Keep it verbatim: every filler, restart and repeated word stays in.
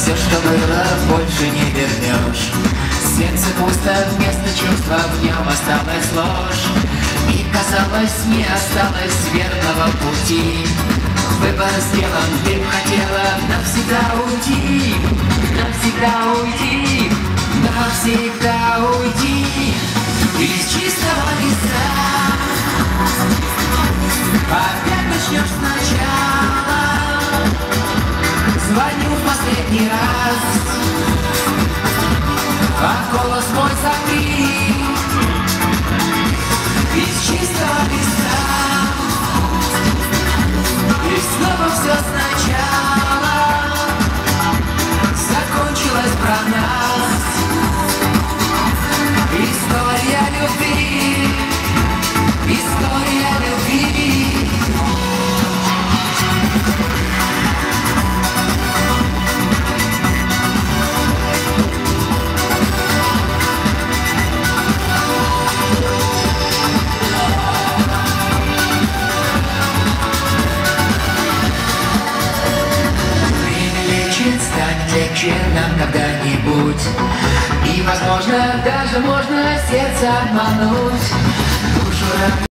Все, что было, больше не вернешь. Сердце пусто, вместо чувства в нем осталась ложь. И казалось, не осталось верного пути. Выбор сделан, ты б хотела навсегда уйти, навсегда уйти, навсегда уйти. Из чистого листа опять начнешь сначала. Звоню в последний раз, а голос мой закрыт. Из чистого листа и снова все сначала. Закончилось про нас. История любви, история любви. Станет легче нам когда-нибудь. И, возможно, даже можно сердце обмануть. Душу